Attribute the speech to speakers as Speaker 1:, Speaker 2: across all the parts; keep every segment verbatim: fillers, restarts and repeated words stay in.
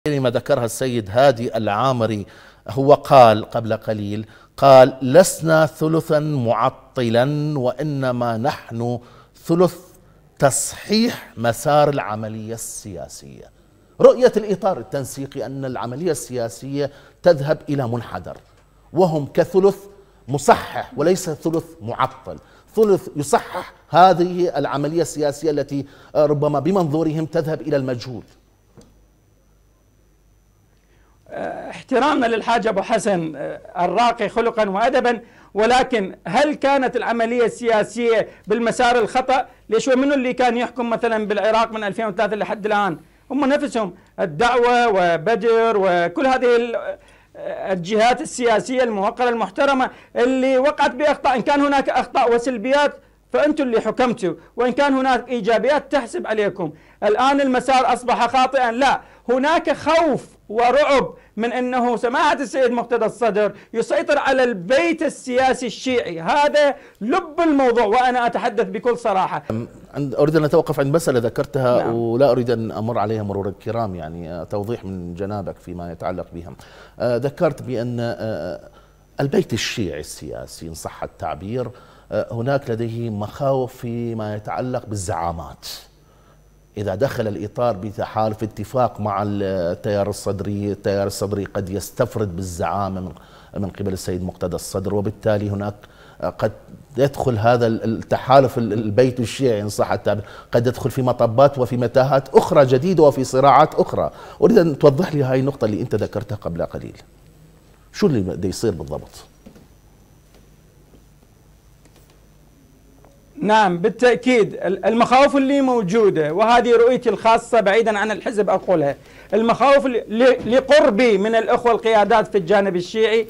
Speaker 1: ما ذكرها السيد هادي العامري، هو قال قبل قليل، قال: لسنا ثلثا معطلا وإنما نحن ثلث تصحيح مسار العملية السياسية. رؤية الإطار التنسيقي أن العملية السياسية تذهب إلى منحدر، وهم كثلث مصحح وليس ثلث معطل، ثلث يصحح هذه العملية السياسية التي ربما بمنظورهم تذهب إلى المجهول.
Speaker 2: احترامنا للحاج أبو حسن الراقي خلقا وأدبا، ولكن هل كانت العملية السياسية بالمسار الخطأ؟ ليش ومنو اللي كان يحكم مثلا بالعراق من ألفين وثلاثة لحد الآن؟ هم نفسهم، الدعوة وبدر وكل هذه الجهات السياسية الموقرة المحترمة اللي وقعت بأخطاء. إن كان هناك أخطاء وسلبيات فأنتم اللي حكمتوا، وإن كان هناك إيجابيات تحسب عليكم. الآن المسار أصبح خاطئا، لا، هناك خوف ورعب من أنه سماحة السيد مقتدى الصدر يسيطر على البيت السياسي الشيعي. هذا لب الموضوع، وأنا أتحدث بكل صراحة.
Speaker 1: أريد أن أتوقف عند مسألة ذكرتها، نعم. ولا أريد أن أمر عليها مرور الكرام، يعني توضيح من جنابك فيما يتعلق بها. ذكرت بأن البيت الشيعي السياسي إن صح التعبير هناك لديه مخاوف فيما يتعلق بالزعامات. إذا دخل الإطار بتحالف اتفاق مع التيار الصدري، التيار الصدري قد يستفرد بالزعامة من قبل السيد مقتدى الصدر، وبالتالي هناك قد يدخل هذا التحالف البيت الشيعي إن صح التعبير قد يدخل في مطبات وفي متاهات أخرى جديدة وفي صراعات أخرى. أريد أن توضح لي هاي النقطة اللي أنت ذكرتها قبل قليل، شو اللي بده يصير بالضبط؟
Speaker 2: نعم بالتأكيد المخاوف اللي موجودة، وهذه رؤيتي الخاصة بعيدا عن الحزب أقولها، المخاوف لقربي من الأخوة القيادات في الجانب الشيعي،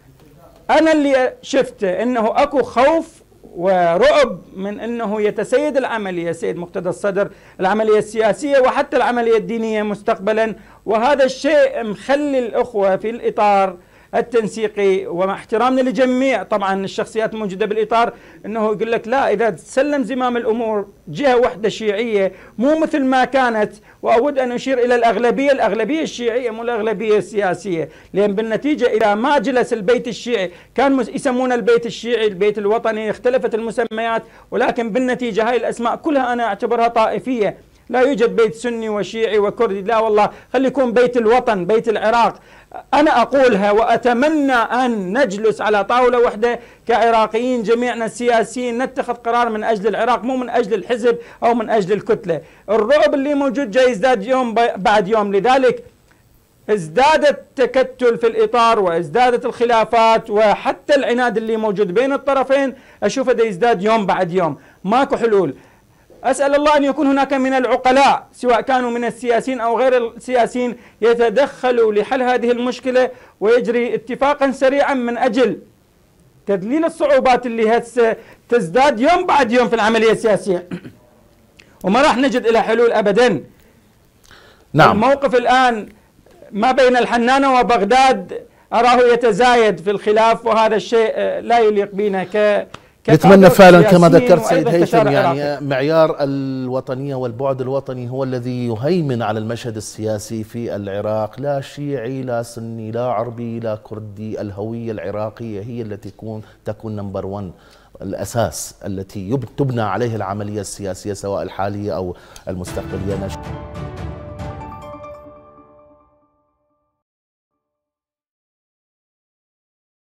Speaker 2: أنا اللي شفته أنه أكو خوف ورعب من أنه يتسيد العملية سيد مقتدى الصدر، العملية السياسية وحتى العملية الدينية مستقبلا. وهذا الشيء مخلي الأخوة في الإطار التنسيقي، ومع احترامنا لجميع طبعا الشخصيات الموجودة بالإطار، أنه يقول لك لا، إذا تسلم زمام الأمور جهة واحدة شيعية مو مثل ما كانت. وأود أن أشير إلى الأغلبية، الأغلبية الشيعية مو الأغلبية السياسية، لأن بالنتيجة إذا ما جلس البيت الشيعي، كان يسمون البيت الشيعي البيت الوطني، اختلفت المسميات، ولكن بالنتيجة هاي الأسماء كلها أنا أعتبرها طائفية. لا يوجد بيت سني وشيعي وكردي، لا والله، خلي يكون بيت الوطن، بيت العراق. أنا أقولها وأتمنى أن نجلس على طاولة واحدة كعراقيين جميعنا السياسيين، نتخذ قرار من أجل العراق، مو من أجل الحزب أو من أجل الكتلة. الرعب اللي موجود جاي يزداد يوم بعد يوم، لذلك ازداد التكتل في الإطار وازدادت الخلافات، وحتى العناد اللي موجود بين الطرفين أشوفه ده يزداد يوم بعد يوم. ماكو حلول. أسأل الله أن يكون هناك من العقلاء سواء كانوا من السياسيين أو غير السياسيين يتدخلوا لحل هذه المشكلة، ويجري اتفاقا سريعا من أجل تذليل الصعوبات اللي هسه تزداد يوم بعد يوم في العملية السياسية، وما راح نجد إلى حلول أبدا.
Speaker 1: نعم.
Speaker 2: الموقف الآن ما بين الحنانة وبغداد أراه يتزايد في الخلاف، وهذا الشيء لا يليق بنا ك
Speaker 1: نتمنى فعلا كما ذكرت سيد هيثم، يعني معيار الوطنية والبعد الوطني هو الذي يهيمن على المشهد السياسي في العراق، لا شيعي لا سني لا عربي لا كردي، الهوية العراقية هي التي تكون تكون نمبر ون، الأساس التي تبنى عليه العملية السياسية سواء الحالية أو المستقبلية.